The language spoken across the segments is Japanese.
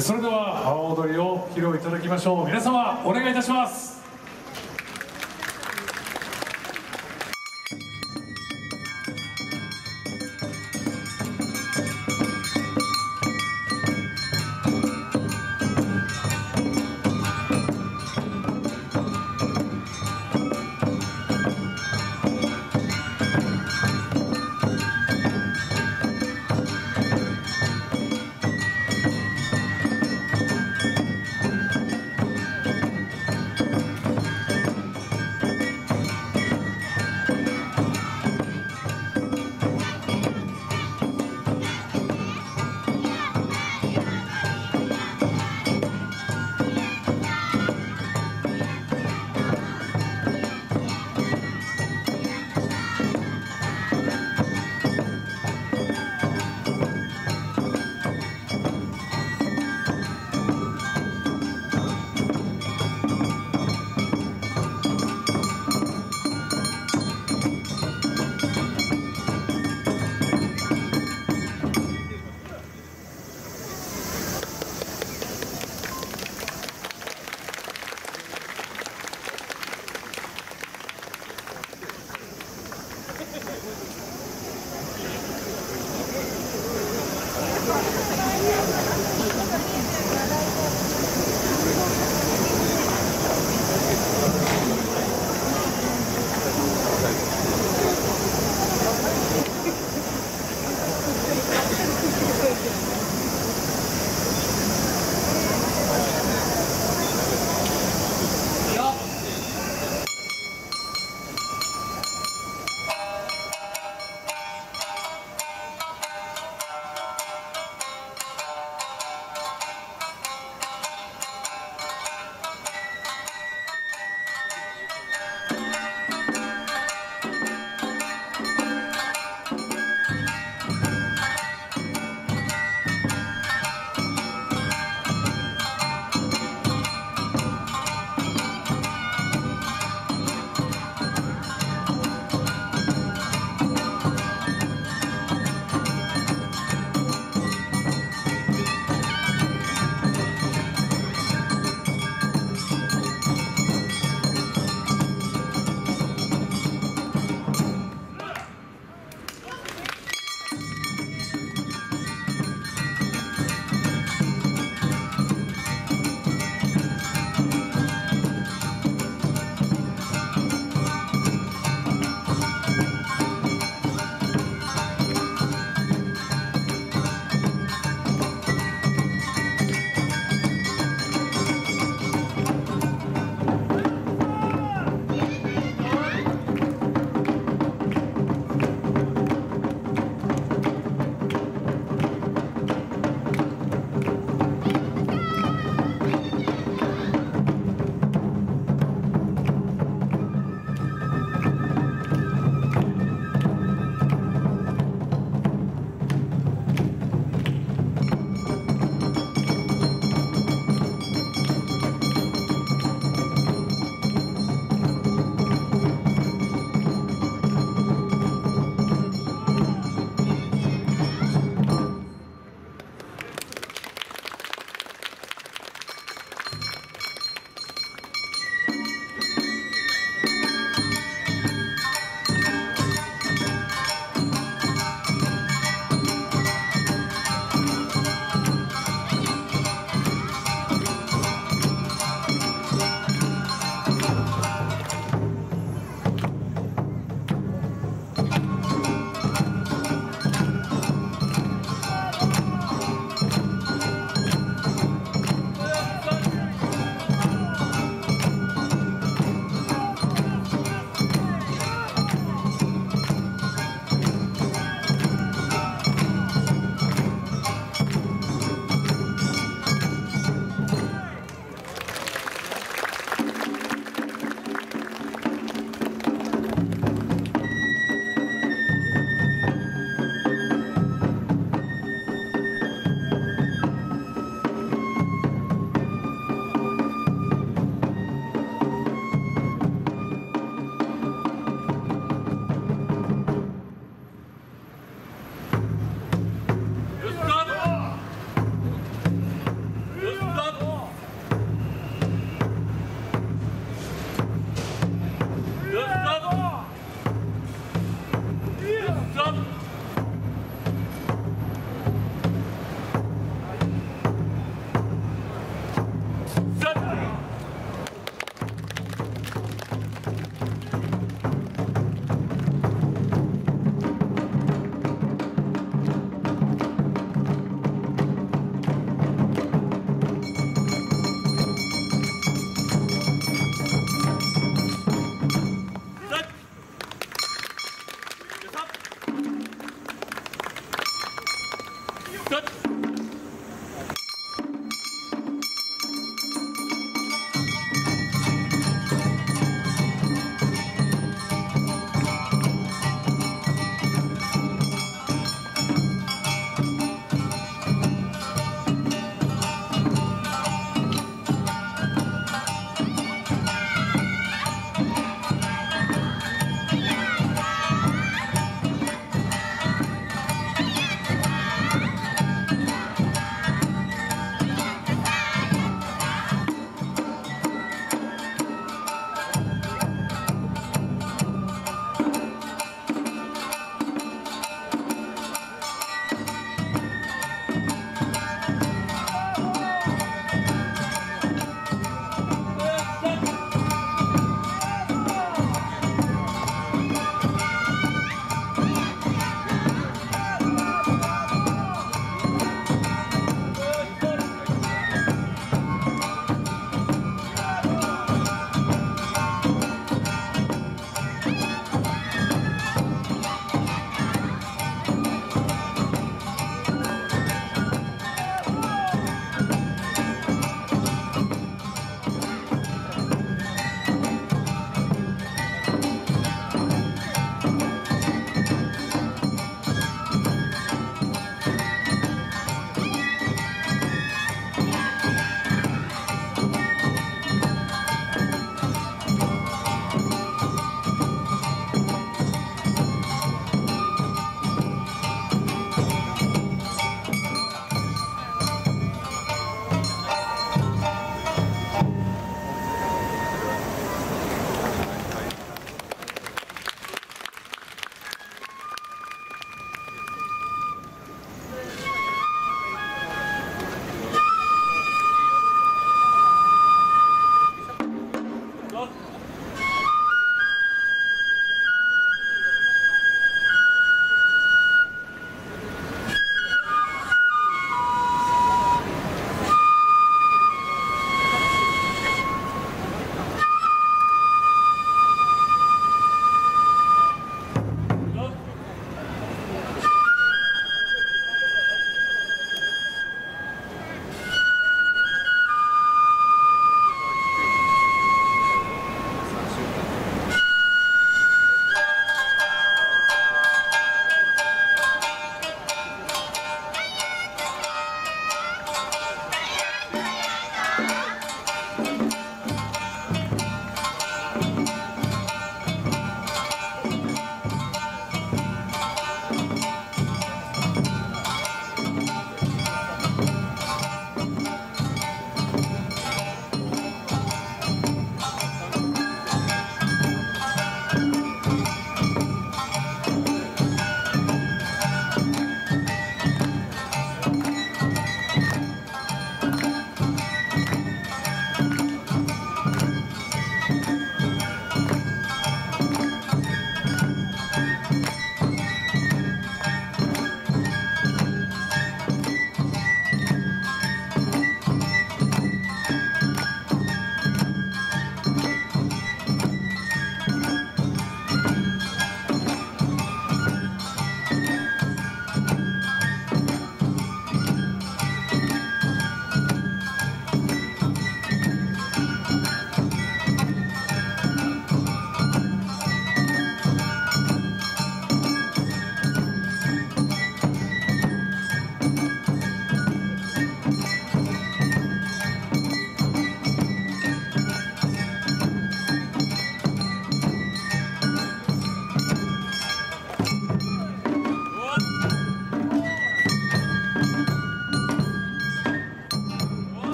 それでは阿波踊りを披露いただきましょう。皆様お願いいたします。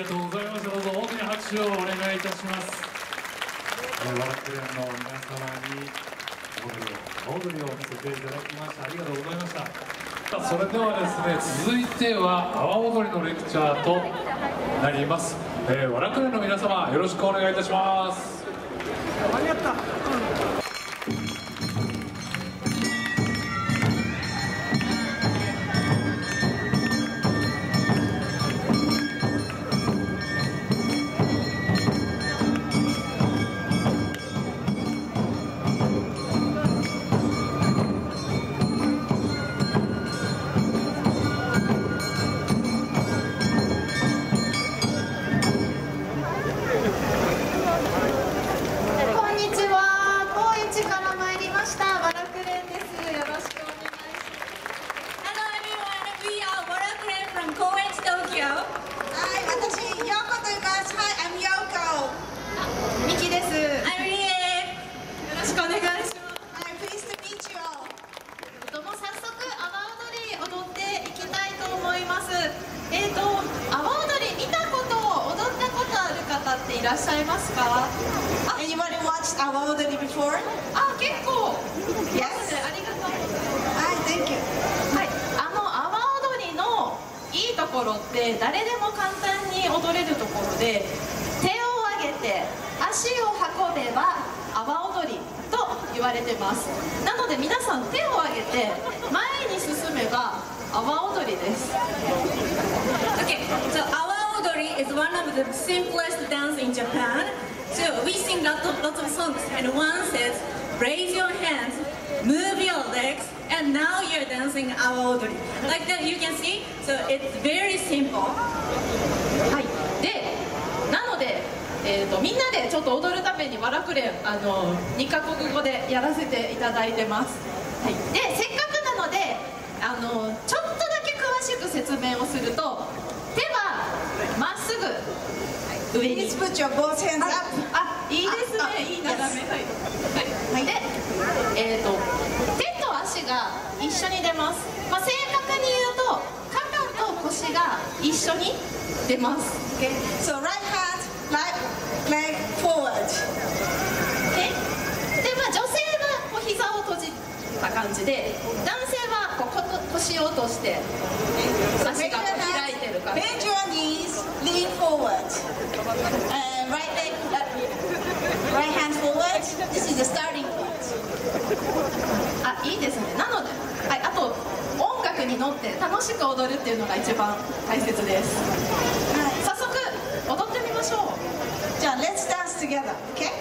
とうございました。どうぞ大きな拍手をお願いいたします。ワラクレンの皆様に踊りを見せていただきました。ありがとうございました。それではですね、続いては阿波踊りのレクチャーとなります。ワラクレンの皆様、よろしくお願いいたします。間に合った。 いらっしゃいますか？ Anybody watched Awa Odori before? あ、結構。 Yes. ありがとう。 Hi, thank you. はい、阿波踊りのいいところって誰でも簡単に踊れるところで、手を上げて足を運べば阿波踊りと言われてます。なので皆さん手を上げて前に進めば阿波踊りです。 Okay, so Awa Odori is one of the simplest dance in Japan. So we sing lots of songs, and one says, raise your hands, move your legs, and now you're dancing Awa Odori. Like that, you can see. So it's very simple. はい。で、なので、みんなでちょっと踊るためにワラクレン2カ国語でやらせていただいてます。はい。で、せっかくなのでちょっとだけ詳しく説明をすると、手はまっすぐ上に。 Please put your both hands up. あ、いいですね。いい眺め。はい。はい。で、手と足が一緒に出ます。まあ、正確に言うと肩と腰が一緒に出ます。 Okay. So right hand, leg forward. Okay. で、まあ、女性はこう膝を閉じた感じで、男性はこう腰を落として足がこう開いてる感じ。 Bend your knees, lean forward. Right hand forward. This is the starting point. あ、いいですね。なので、はい、あと音楽に乗って楽しく踊るっていうのが一番大切です。早速踊ってみましょう。 じゃあ let's dance together, okay?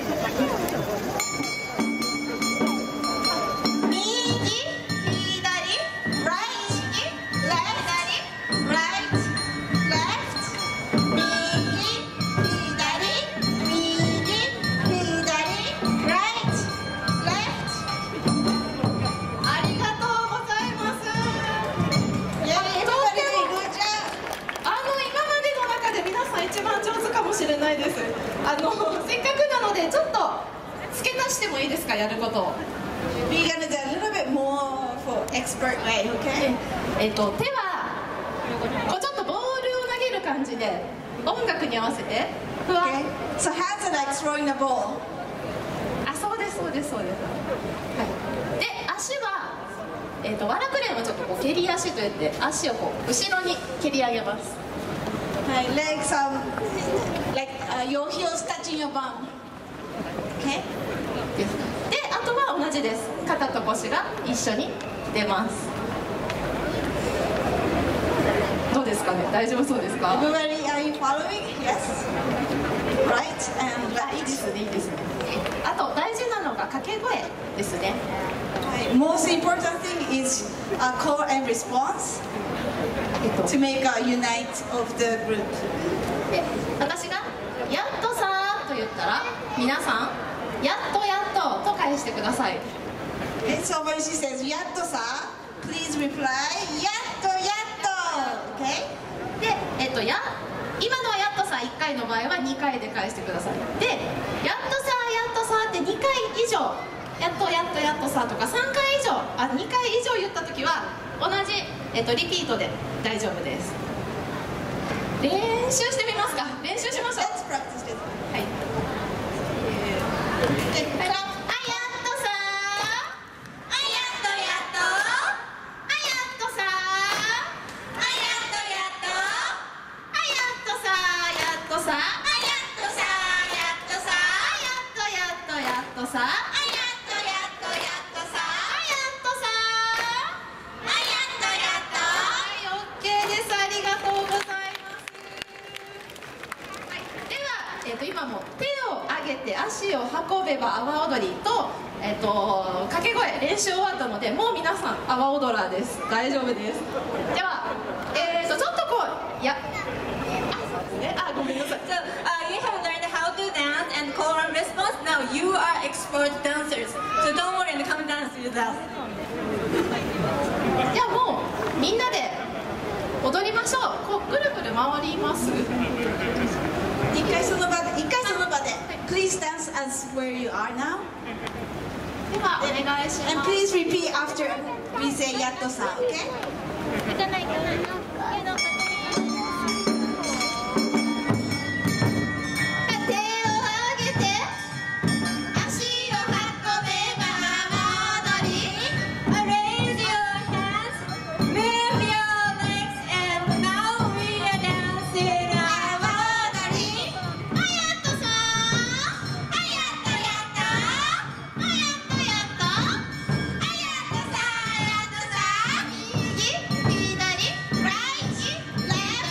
せっかくなのでちょっと付け足してもいいですか、やることを。 We're gonna do a little bit more for expert way, okay? 手はこうちょっとボールを投げる感じで音楽に合わせてふわっ。 Okay. So hands are like throwing the ball. あ、そうですそうですそうです。はい。で、足はワラクレンはちょっとこう蹴り足といって足をこう後ろに蹴り上げます。 My legs are like your heels touching your bum. Okay? で、あとは同じです。肩と腰が一緒に出ます。どうですかね、大丈夫そうですか？ Everybody, are you following? Yes. Right and あ、いい left. ですね、いいですね。あと大事なのが掛け声ですね。 Most important thing is call and response to make a unite of the group. で、私がやっとさーと言ったら皆さんやっとやっとと返してください。 Okay, so when she says yatto sa, please reply yatto yatto. Okay? で、今のはやっとさ1回の場合は2回で返してください。で、やっとさって2回以上、やっとやっとやっとさとか3回以上、2回以上言った時は同じ、リピートで大丈夫です。 練習してみますか。練習しましょう。 Let's practice this. はい。 Okay, clap. あやっとさあやっとやっとあやっとさあやっとやっとあやっとさやっとさあやっとさやっとさやっとやっとやっとさあやっとやっとやっとさあやっとさあやっとやっとはい、OK です。ありがとうございます。はい、では、今も手を上げて足を運べば阿波踊りと、掛け声練習終わったので、もう皆さん阿波踊らーです。大丈夫です。では、ちょっとこうごめんなさい。 So you have learned how to dance and call and response. Now you are expert dancers. So don't worry and come dance with us. じゃあもうみんなで踊りましょう。こうぐるぐる回ります。 一回その場で。Please dance as where you are now. ではお願いし And ます。 please repeat after we say yatto sa, okay? 手を上げて足を運べば阿波踊り。 Raise your hands, move your legs, and now we are dancing 阿波踊り。 あやっとさあやっとやっとあやっとやっとあやっとさやっとさ右左 right left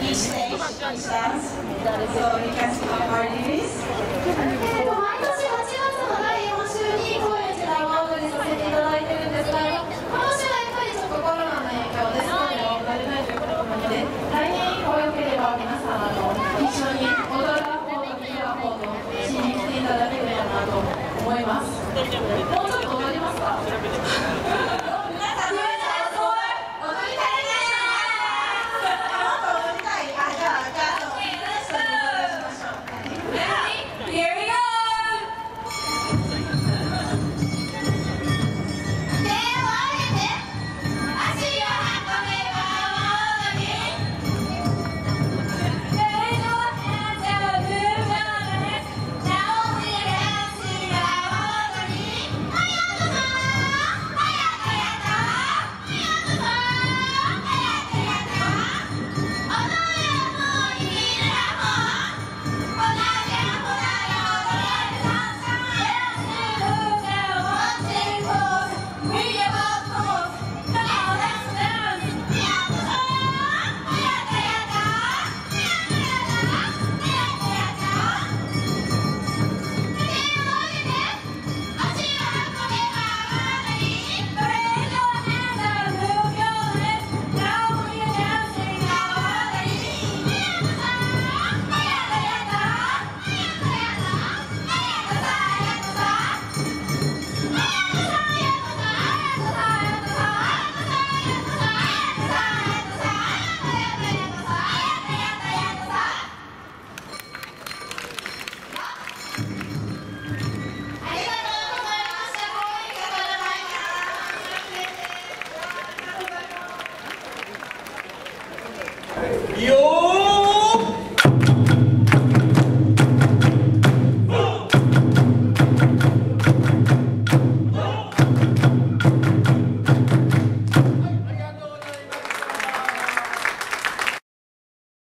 each stage, each dance. So you can see how hard it is.